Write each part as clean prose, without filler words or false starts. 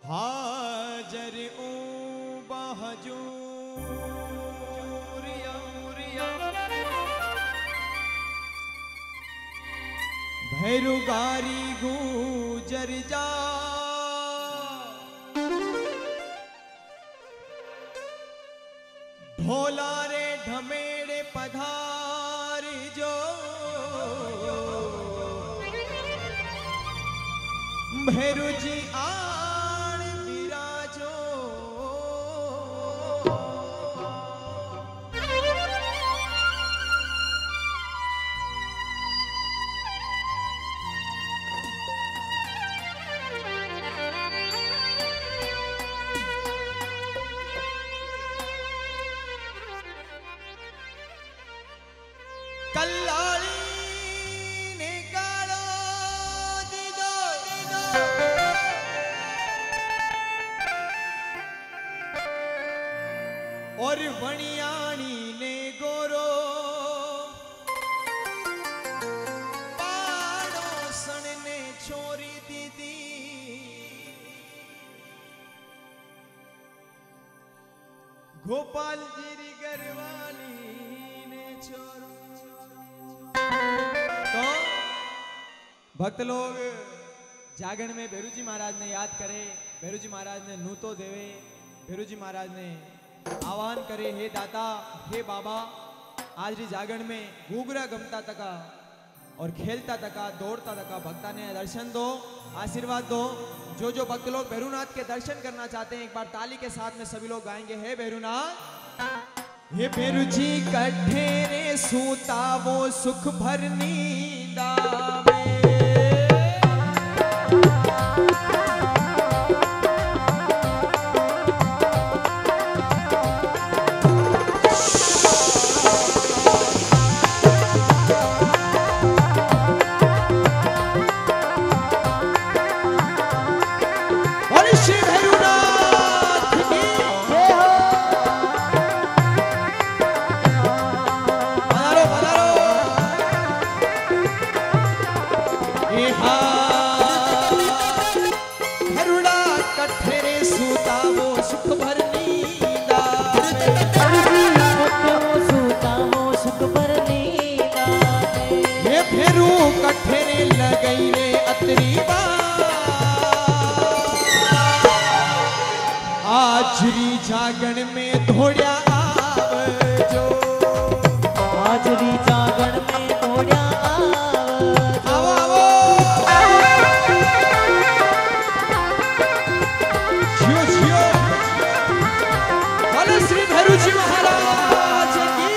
हाजर ऊ बहजूरिया भैरुगारी गुजर जा ढोला रे ढमेड़े पधारी जो भैरू जी आण विराजो कल्लाली ने गालो दीदो और वणियाणी ने गोरो पाड़ोसन ने छोरी दीदी गोपाल जी गरवाली ने छोरो। तो भक्त लोग जागरण में भेरूजी महाराज ने याद करे, भेरूजी महाराज ने नूतो देवे, भेरूजी महाराज ने आह्वान करे, हे दाता हे बाबा आज री जागरण में घूघरा गमता तका और खेलता तका दौड़ता तका भक्ता ने दर्शन दो, आशीर्वाद दो। जो जो भक्त लोग भैरूनाथ के दर्शन करना चाहते हैं एक बार ताली के साथ में सभी लोग गाएंगे, हे भैरूनाथ। हे भेरूजी कठे रे सूता वो सुख भर नींदा आजरी जागरण में धोड़िया आवजो, आजरी जागरण में धोड़िया आवजो। जियो जियो बोलो श्री भेरूजी महाराज की।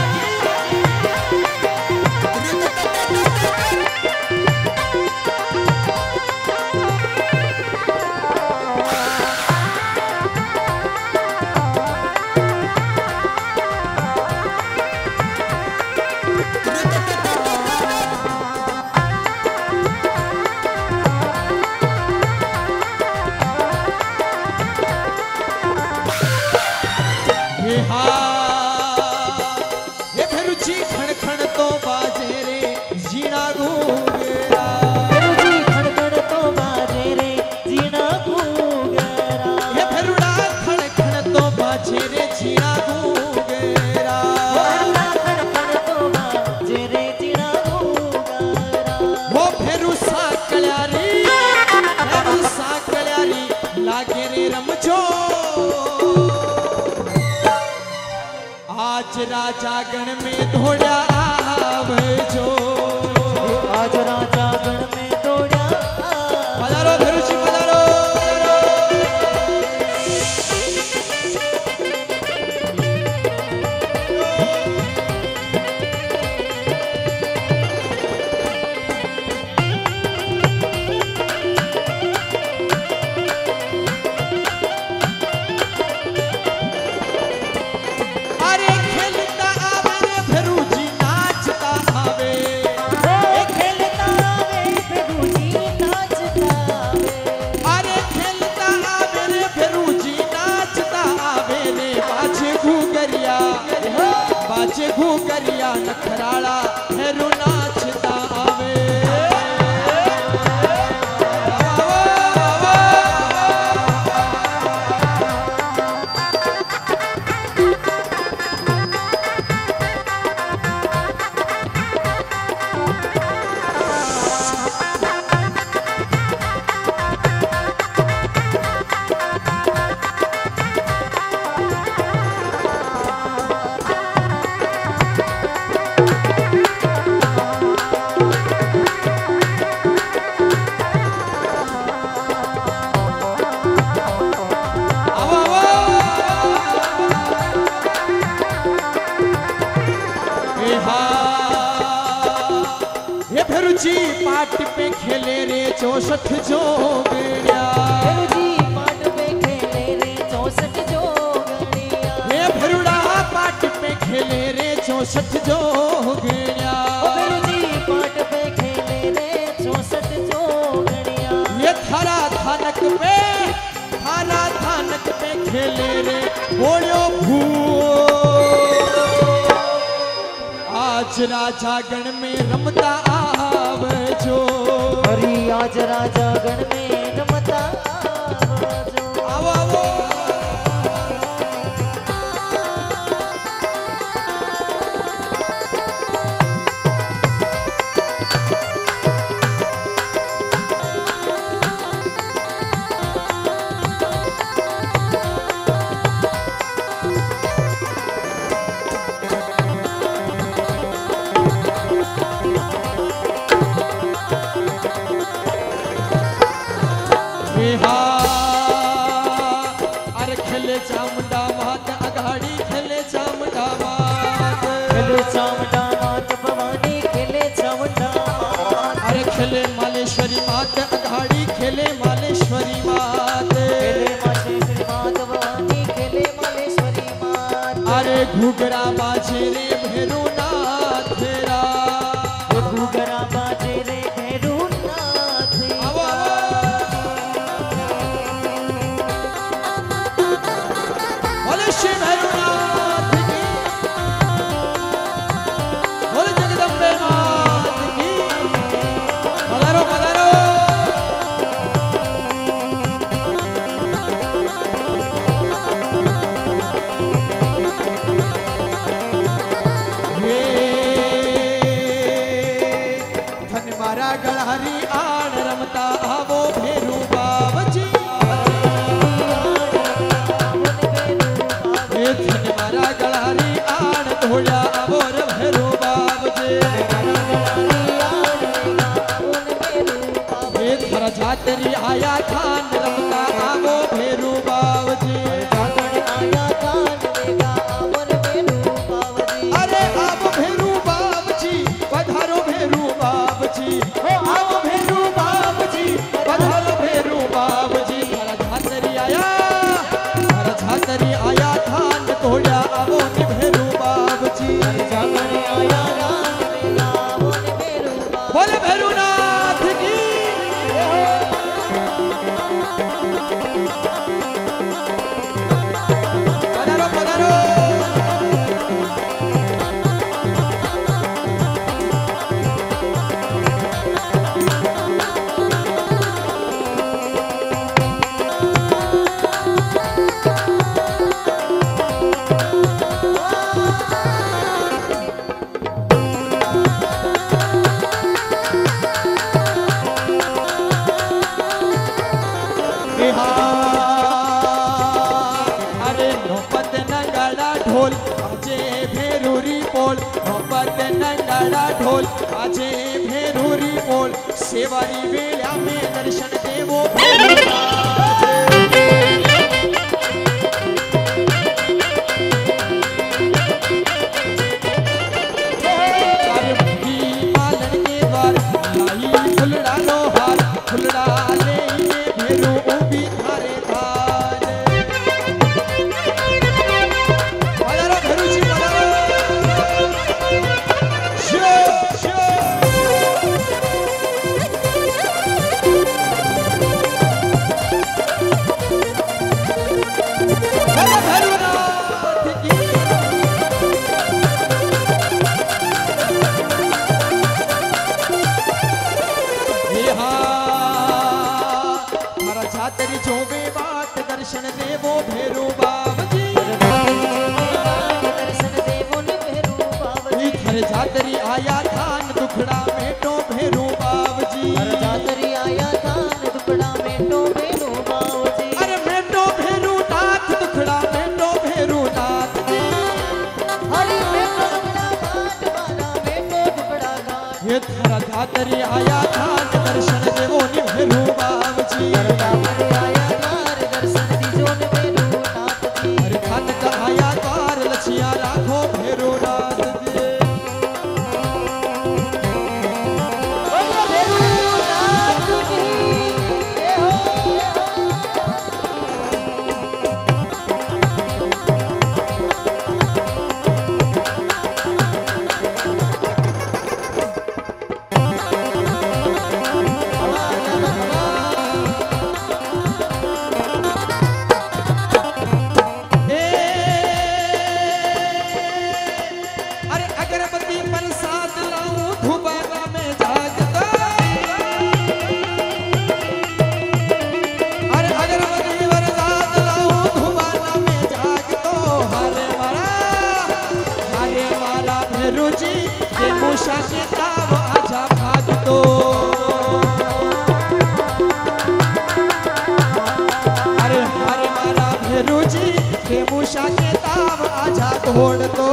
ये भेरूजी खण खण तो बाजे रे जीना घूंगरा, भेरूजी खण खण तो बाजे रे जीना घूंगरा। ये भेरूड़ा खण खण तो बाजे रे जीना घूंगरा, भेरूड़ा खण खण तो बाजे रे जीना घूंगरा। वो भेरू सा कल्यारी लागे रे रमजो। आज राजागण में धोड़ा आवजो, आज राजागण में धोड़ा पधारो भेरूजी पधारो। खेलता जी पाट पे खेले रे 64 जोगड़िया। भेरू जी पाट पे खेले रे 64 जोगड़िया। हे भरुड़ा पाट पे खेले रे 64 जोगड़िया। भेरू जी पाट पे खेले रे 64 जोगड़िया। ये थारा थानक पे खेले रे बोलियो भू। आज राजा गण में रमता आवजो। हरी आज राजा गण में रमता आवजो। आवो आवो अरे खेले चामुंडा मात अघाड़ी खेले चामुंडा मात। खेले चामुंडा मात भवानी खेले चामुंडा मात। अरे खेले मालेश्वरी मात अघाड़ी खेले मालेश्वरी मात। खेले मालेश्वरी मात भवानी खेले मालेश्वरी मात। अरे घुघरा बाजे रे भैरू नाथ तेरा। घुघरा बाजे रे भैरू नाथ तेरा। श्री भैरवनाथ की बोल जगदम्बे मात की। पधारो पधारो धन मारा गढ़ारी आड़ रमता आवो भेरू बाबजी। धन मारा गढ़ारी आड़ ढोला आवो रे भेरू बाबजी। धरा जातरी आया थान रमता आवो भेरू बाबजी। अरे आवो भेरू बाबजी पधारो भेरू बाबजी। आवो भेरू बाबजी पधारो भेरू बाबजी। धरा जातरी आया थान ढोला आवो रे भेरू बाबजी। बोले भैरवनाथ की। पधारो पधारो अरे नौपत नंगड़ा ढोल आजे भेरूरी बोल। नौपत नंगड़ा ढोल आजे भेरूरी बोल। सेवारी वेला में दर्शन देवो पालन के द्वार लाई फुलड़ा लोहार। फुलड़ा ले भेरू उबी थारे धार। पधारो भेरू जी पधारो। शिव शिव बोलो भैरवनाथ की। हरा छातरी जोबे बाट दर्शन देवो भेरू बाबजी। हर छातरी आया थान दुखड़ा मेटो भेरू बाबजी। अरे मेटो भेरू नाथ दुखड़ा मेटो भेरू नाथ जी। ये थारा छातरी आया थान दर्शन देवो नि भेरू बाबजी। अरे खान का आया द्वार लछिया राखो भेरू नाथ जी। माझा घोड तो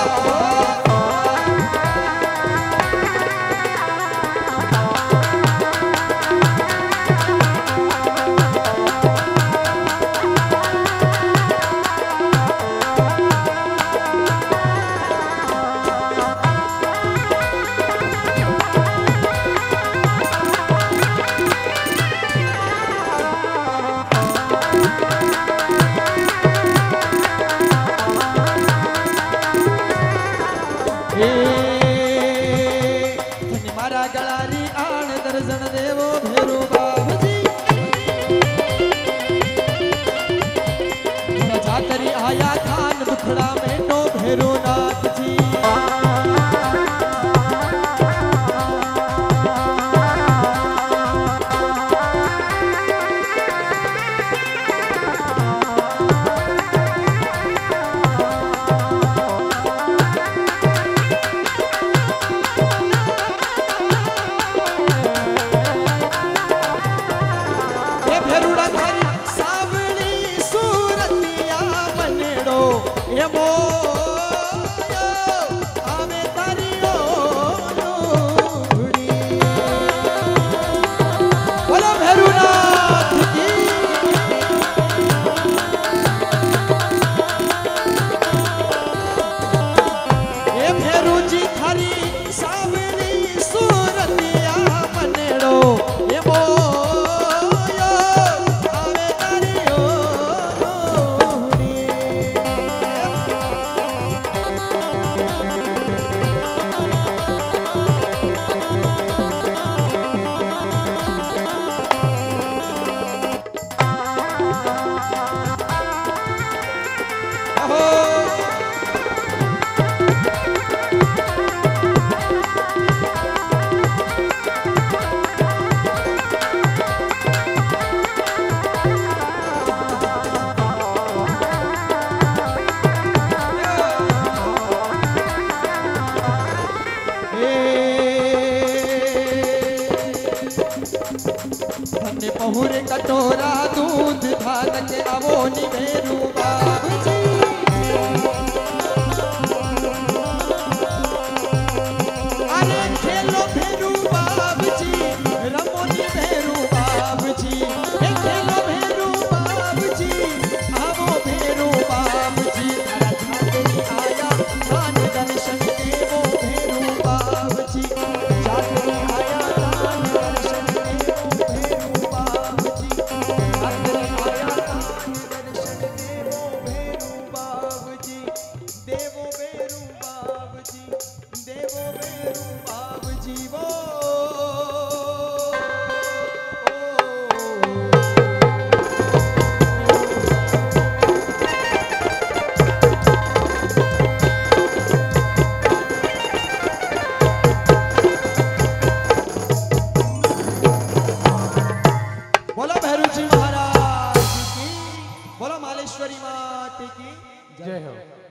मारा गळारी आण दर्शन देवो भेरू बाबजी जातरी आया खान दुखड़ा में नो भेरू नाथ जी पहुरे कटोरा दूध धान के आवो नि भेरू बाबजी अरे खेलो भेरू बाबजी रमो नि भेरू बाबजी खेलो भेरू बाबजी आवो भेरू बाबजी जातरी आया खान दर्शन देवो भेरू बाबजी जातरी आया खान दर्शन बोलो मालेश्वरी माता की जय हो।